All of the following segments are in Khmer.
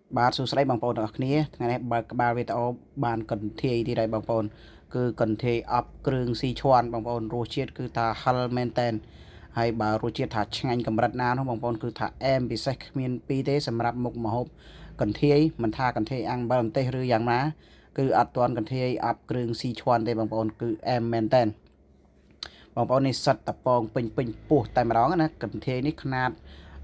បាទសួស្តីបងប្អូនទាំងអស់គ្នាថ្ងៃនេះបើកក្បាលវីដេអូបានកន្ធាយទីដែរបងប្អូនគឺកន្ធាយអប់គ្រឿងស៊ីឈាន់បងប្អូនរសជាតិគឺថាហិលមែនតែនហើយបើរសជាតិថាឆ្ងាញ់កម្រិតណានោះបងប្អូនគឺថាអែមពិសេសគ្មានពីរទេសម្រាប់មុខម្ហូបកន្ធាយមិនថាកន្ធាយអាំងបើម្ទេសឬយ៉ាងណាគឺអត់ទាន់កន្ធាយអប់គ្រឿងស៊ីឈាន់ទេបងប្អូនគឺអែមមែនតែនបងប្អូននេះសិតតពងពេញពោះតែម្ដងណាកន្ធាយនេះខ្នាត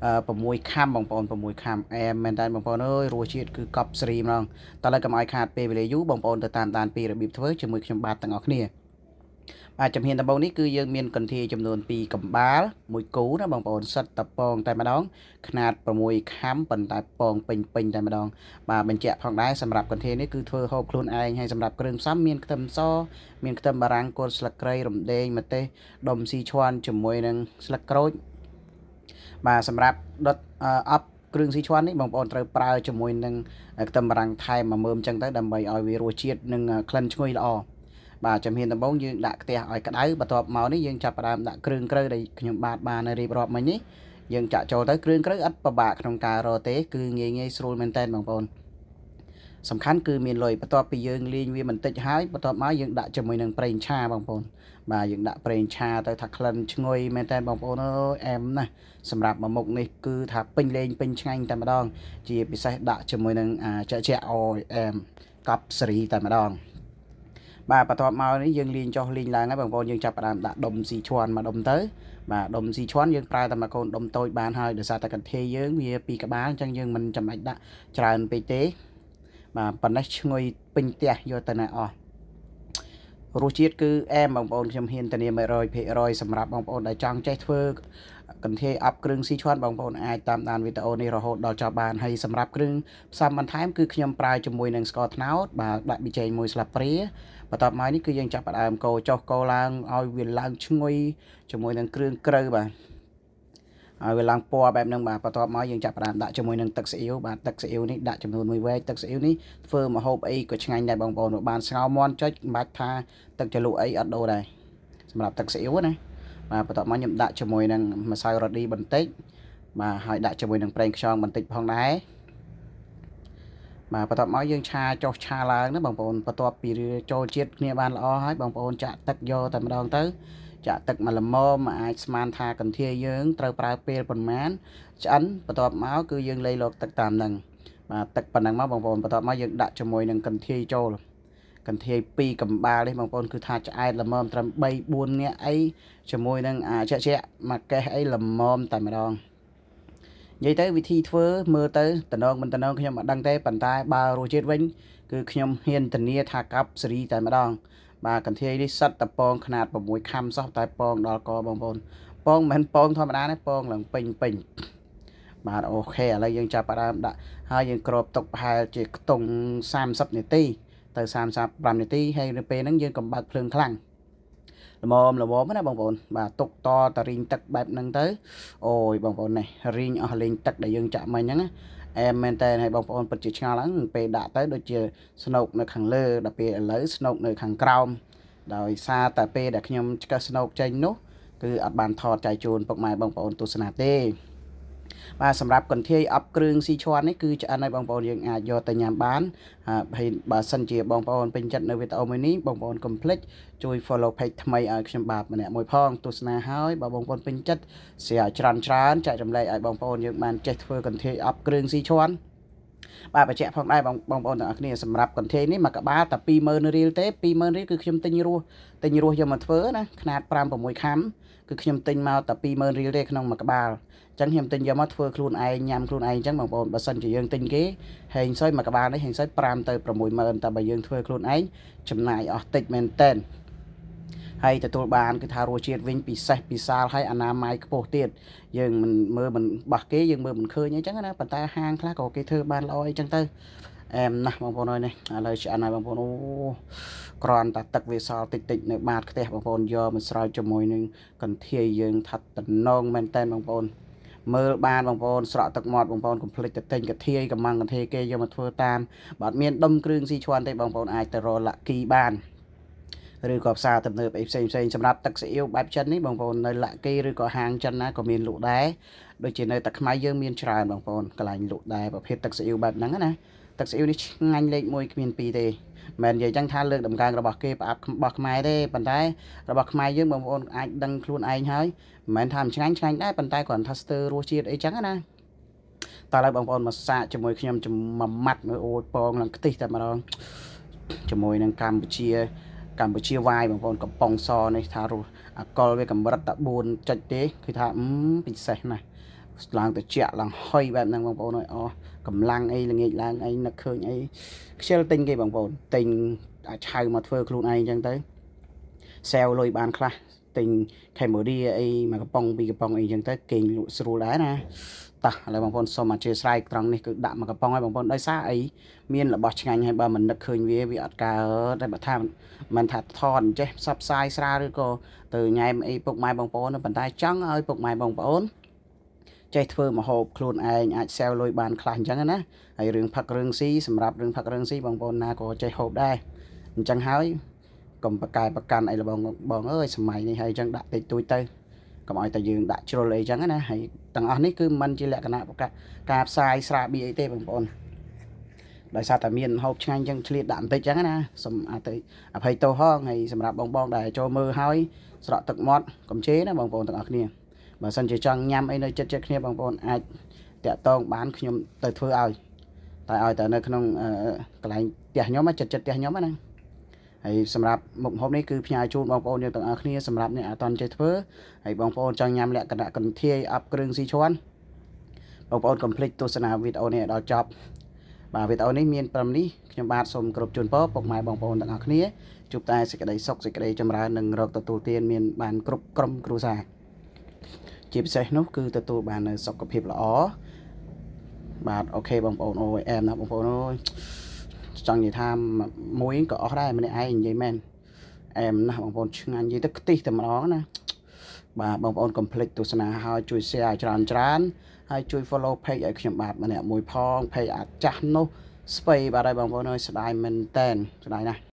6ខាំបងប្អូន6ខាំអែមមែនតើបងប្អូនអើយរសជាតិគឺកប់ស្រីម្ដងតើឡើយកុំឲ្យខាតពេលវេលាយូរបងប្អូនទៅតាមដានពីរបៀបធ្វើជាមួយខ្ញុំបាទទាំងអស់គ្នាបាទជំហានដំបូងនេះគឺយើងមានកន្ធាយចំនួន2កំបាល1គូណាបងប្អូនសិតតពងតែម្ដងខ្នាត6ខាំប៉ុន្តែពងពេញតែម្ដងបាទបញ្ជាក់ផងដែរសម្រាប់កន្ធាយនេះគឺធ្វើហូបខ្លួនឯងហើយសម្រាប់គ្រឿងផ្សំមានខ្ទឹមសមានខ្ទឹមបារាំងគល់ស្លឹកគ្រៃរំដេងម្ទេសដុំស៊ីឈាន់ជាមួយនឹងស្លឹកក្រូចបាទសម្រាប់ដុតអប់គ្រឿងស៊ីឈាន់នេះបងប្អូនត្រូវប្រើជាមួយនឹងខ្ទឹមបារាំងថែម1មើមចឹងទៅដើម្បីឲ្យវារសជាតិនិងក្លិនឈ្ងុយល្អបាទជំហានដំបូងយើងដាក់ខ្ទះឲ្យក្តៅបន្ទាប់មកនេះយើងចាប់ផ្ដើមដាក់គ្រឿងក្រៅដែលខ្ញុំបានរៀបរាប់មិញនេះយើងចាក់ចូលទៅគ្រឿងក្រៅអត់ពិបាកក្នុងការរកទេគឺងាយស្រួលមែនតើបងប្អូនសំខាន់គឺមានលុយបន្ទាប់ពីយើងលីងវាបន្តិចហើយបន្ទាប់មកយើងដាក់ជាមួយនឹងប្រេងឆាបងប្អូនបាទយើងដាក់ប្រេងឆាទៅថាក្លិនឈ្ងុយមែនតើបងប្អូនអើយអែមណាស់សម្រាប់មួយមុខនេះគឺថាពេញលេងពេញឆ្ងាញ់តែម្ដងជាពិសេសដាក់ជាមួយនឹងចាក់អូយអែមកប់សេរីតែម្ដងបាទបន្ទាប់មកនេះយើងលីងចុះលីងឡើងហើយបងប្អូនយើងចាប់ផ្ដើមដាក់ដុំស៊ីឈាន់មកដុំទៅបាទដុំស៊ីឈាន់យើងប្រើតែមួយកូនដុំតូចបានហើយដោយសារតែកន្ធាយយើងវាពីរក្បាលអញ្ចឹងយើងមិនចាំបាច់ដាក់ច្រើនពេកទេបាទប៉ុណ្ណេះឈ្ងុយពេញផ្ទះយកទៅណាអស់រសជាតិគឺអែមបងប្អូនខ្ញុំហ៊ានធានា 100% សម្រាប់បងប្អូនដែលចង់ចេះធ្វើកន្ធាយអប់គ្រឿងស៊ីឈាន់បងប្អូនអាចតាមដានវីដេអូនេះរហូតដល់ចប់បានហើយសម្រាប់គ្រឿងផ្សំបន្ថែមគឺខ្ញុំប្រើជាមួយនឹងស្ករត្នោតបាទដាក់ប៊ីចេង1ស្លាបព្រាបន្ទាប់មកនេះគឺយើងចាប់ផ្ដើមកូរចុះកូរឡើងឲ្យវាឡើងឈ្ងុយជាមួយនឹងគ្រឿងក្រៅបាទឲ្យវាឡើងពណ៌បែបហ្នឹងបាទបន្ទាប់មកយើងចាប់ផ្ដើមដាក់ជាមួយនឹងទឹកស៊ីអ៊ីវបាទទឹកស៊ីអ៊ីវនេះដាក់ចំនួន1វែកទឹកស៊ីអ៊ីវនេះធ្វើម្ហូបអីក៏ឆ្ងាញ់ដែរបងប្អូនបានស្ងោរមាន់ចុចមិនបាច់ថាទឹកជ្រលក់អីអត់ដូរដែរសម្រាប់ទឹកស៊ីអ៊ីវណាបាទបន្ទាប់មកខ្ញុំដាក់ជាមួយនឹងម្សៅរ៉ូឌីបន្តិចបាទហើយដាក់ជាមួយនឹងប្រេងខ្យងបន្តិចផងដែរបាទបន្ទាប់មកយើងឆាចុះឆាឡើងណាបងប្អូនបន្ទាប់ពីចូលជាតិគ្នាបានល្អហើយបងប្អូនចាក់ទឹកយកតែម្ដងទៅចាក់ទឹកមកល្មមអាចស្មានថាកន្ធាយយើងត្រូវប្រើពេលប៉ុន្មានឆ្អិនបន្ទាប់មកគឺយើងលៃលកទឹកតាមហ្នឹងបាទទឹកប៉ុណ្ណឹងមកបងប្អូនបន្ទាប់មកយើងដាក់ជាមួយនឹងកន្ធាយចូលកន្ធាយ2កំបាលនេះបងប្អូនគឺថាឆ្អែតល្មមត្រឹម3 4នាក់អីជាមួយនឹងជាក់មួយកេះអីល្មមតែម្ដងនិយាយទៅវិធីធ្វើមើលទៅតំណងមិនតំណងខ្ញុំអត់ដឹងទេប៉ុន្តែបើរសជាតិវិញគឺខ្ញុំហ៊ានធានាថាកាប់សេរីតែម្ដងបាទកន្ធាយនេះសិតតពងខ្នាត6ខាំសោះតែពងដល់កបងប្អូនពងមិនមែនពងធម្មតាទេពងឡើងពេញបាទអូខេឥឡូវយើងចាប់ផ្ដើមដាក់ហើយយើងគ្របទុកប្រហែលជាខ្ទង់30នាទីទៅ35នាទីហើយនៅពេលហ្នឹងយើងកុំបើកភ្លើងខ្លាំងល្មមណាបងប្អូនបាទទុកតតារីងទឹកបែបហ្នឹងទៅអូយបងប្អូននេះរីងអស់លេងទឹកដែលយើងចាក់មិញហ្នឹងណាអែមមែនតើហើយបងប្អូនពិតជាឆ្ងល់ហ្នឹងពេលដាក់ទៅដូចជាស្នូកនៅខាងលើដល់ពេលឥឡូវស្នូកនៅខាងក្រោមដោយសារតែពេលដែលខ្ញុំឆ្កឹះស្នូកចេញនោះគឺអត់បានថតចែកជូនពុកម៉ែបងប្អូនទស្សនាទេបាទសម្រាប់កន្ធាយអប់គ្រឿងស៊ីឈាន់នេះគឺឆ្អិនឲ្យបងប្អូនយើងអាចយកទៅញ៉ាំបានហើយបើសិនជាបងប្អូនពេញចិត្តនៅវីដេអូមួយនេះបងប្អូនកុំភ្លេចជួយ follow page ថ្មីឲ្យខ្ញុំបាទម្នាក់មួយផងទស្សនាហើយបើបងប្អូនពេញចិត្ត share ច្រើនចែករំលែកឲ្យបងប្អូនយើងបានចេះធ្វើកន្ធាយអប់គ្រឿងស៊ីឈាន់បាទបញ្ជាក់ផងដែរបងប្អូនទាំងអស់គ្នាសម្រាប់កន្ធាយនេះមួយក្បាលតែ20000រៀលទេ20000រៀលគឺខ្ញុំទិញរស់យកមកធ្វើណាខ្នាត5 6ខាំគឺខ្ញុំទិញមកតែ20000រៀលទេក្នុងមួយក្បាលអញ្ចឹងខ្ញុំទិញយកមកធ្វើខ្លួនឯងញ៉ាំខ្លួនឯងអញ្ចឹងបងប្អូនបើសិនជាយើងទិញគេហែងសុយមួយក្បាលនេះហែងសុយ5ទៅ60000តែបើយើងធ្វើខ្លួនឯងចំណាយអស់តិចមែនតើហើយទទួលបានគឺថារសជាតិវិញពិសេសពិសាលហើយអនាម័យខ្ពស់ទៀតយើងមិនមើលមិនបោះគេយើងមើលមិនឃើញអីចឹងណាប៉ុន្តែហាងខ្លះក៏គេធ្វើបានល្អអីចឹងទៅអែមណាស់បងប្អូនអើយនេះឥឡូវឆ្អិនហើយបងប្អូនអូគ្រាន់តែទឹកវាសល់តិចនៅបាតខ្ទះបងប្អូនយកមកស្រោចជាមួយនឹងកន្ធាយយើងថាត់តំណងមែនតើបងប្អូនមើលបានបងប្អូនស្រក់ទឹកមាត់បងប្អូនកុំភ្លេចទៅទិញកធាយកំងកធាយគេយកមកធ្វើតាមបើអត់មានដុំគ្រឿងស៊ីឈាន់ទេបងប្អូនអាចទៅរកលាក់គីបានឬក៏ផ្សារទំនើបអីផ្សេងសម្រាប់ទឹកស៊ីអ៊ីវបែបចិននេះបងប្អូននៅលាក់គីឬក៏ហាងចិនណាក៏មានលក់ដែរដូចជានៅតែខ្មែរយើងមានច្រើនបងប្អូនកន្លែងលក់ដែរប្រភេទទឹកស៊ីអ៊ីវបែបហ្នឹងណាទឹកស៊ីអ៊ីវនេះឆ្ងាញ់លេខ1គ្មាន2ទេមិននិយាយចឹងថាលើកដំកើងរបស់គេប្រអប់របស់ខ្មែរទេប៉ុន្តែរបស់ខ្មែរយើងបងប្អូនអាចដឹងខ្លួនឯងហើយមិនមែនថាមិនឆ្ងាញ់ដែរប៉ុន្តែគ្រាន់ថាស្ទើររសជាតិអីចឹងណាតើឡើយបងប្អូនមកសាកជាមួយខ្ញុំមួយម៉ាត់មើលអូយពងឡើងខ្ទិះតែម្ដងជាមួយនឹងកម្ពុជាវាយបងប្អូនកំប៉ុងសនេះថារសអកលវាកម្រិតតែ4ចុចទេគឺថាពិសេសណាស់ឡើងទៅជាក់ឡើងហុយបែបហ្នឹងបងប្អូនអើយអូកម្លាំងអីល្ងាចឡើងអីនឹកឃើញអីខ្ជិលទិញគេបងប្អូនទិញអាចឆៅមកធ្វើខ្លួនឯងអញ្ចឹងទៅសែវលុយបានខ្លះទិញខេម៉ូឌីអីមួយកំប៉ុងពីរកំប៉ុងអីអញ្ចឹងទៅគេងលក់ស្រួលដែរណាតោះឥឡូវបងប្អូនសូមអធិស្ឋានត្រង់នេះគឺដាក់មួយកំប៉ុងឲ្យបងប្អូនដោយសារអីមានរបស់ឆ្ងាញ់ហើយបើមិននឹកឃើញវាអត់កើតតែបើថាមិនថាថតអញ្ចេះផ្សព្វផ្សាយស្រាលឬក៏ទៅញ៉ែមអីពុកម៉ែបងប្អូនប៉ុន្តែចង់ឲ្យពុកម៉ែបងប្អូនចេះធ្វើម្ហូបខ្លួនឯងអាចសែវលុយបានខ្លះអញ្ចឹងណាហើយរឿងផឹករឿងស៊ីសម្រាប់រឿងផឹករឿងស៊ីបងប្អូនណាក៏ចេះហូបដែរអញ្ចឹងហើយកុំប្រកែប្រកាន់អីបងអើយសម័យនេះហើយអញ្ចឹងដាក់តិចតួចទៅកុំឲ្យតែយើងដាក់ជ្រុលអីអញ្ចឹងណាហើយទាំងអស់នេះគឺមិនជាលក្ខណៈការផ្សាយស្រាបៀរអីទេបងប្អូនដោយសារតែមានហូបឆ្ងាញ់អញ្ចឹងឆ្លៀតដាក់បន្តិចអញ្ចឹងណាសូមអភ័យទោសហងហើយសម្រាប់បងដែលចូលមើលហើយស្រក់ទឹកមាត់កុំជេរណាបងប្អូនទាំងអស់គ្នាបើសិនជាចង់ញ៉ាំអីនៅចិត្តគ្នាបងប្អូនអាចតាក់ទងបានខ្ញុំទៅធ្វើឲ្យតែឲ្យតែនៅក្នុងកន្លែងផ្ទះខ្ញុំចិត្តផ្ទះខ្ញុំណាហើយសម្រាប់មុខម្ហូបនេះគឺផ្ញើជូនបងប្អូនយើងទាំងអស់គ្នាសម្រាប់អ្នកអត់ទាន់ចេះធ្វើហើយបងប្អូនចង់ញ៉ាំលក្ខណៈកន្ធាយអាប់គ្រឿងស៊ីឈួនបងប្អូនកុំភ្លេចទស្សនាវីដេអូនេះដល់ចប់បាទវីដេអូនេះមាន5នេះខ្ញុំបាទសូមគោរពជូនពរពុកម៉ែបងប្អូនទាំងអស់គ្នាជួបតែសេចក្តីសុខសេចក្តីចម្រើននិងរកទទួលទានមានបានគ្រប់ក្រុមគ្រួសារជាពិសេសនោះគឺទទួលបាននៅសុខភាពល្អបាទអូខេបងប្អូនអូយអែមណាបងប្អូនអូយចង់និយាយថាមួយក៏អស់ដែរម្នាក់ឯងនិយាយមែនអែមណាស់បងប្អូនឆ្ងាញ់និយាយទៅខ្ទិះតែម្ដងណាបាទបងប្អូនកុំភ្លេចទស្សនាហើយជួយ share ច្រើនហើយជួយ follow page ឲ្យខ្ញុំបាទម្នាក់មួយផង page អាចចាស់នោះស្បៃបាទហើយបងប្អូនអើយស្ដាយមែនតែនស្ដាយណាស់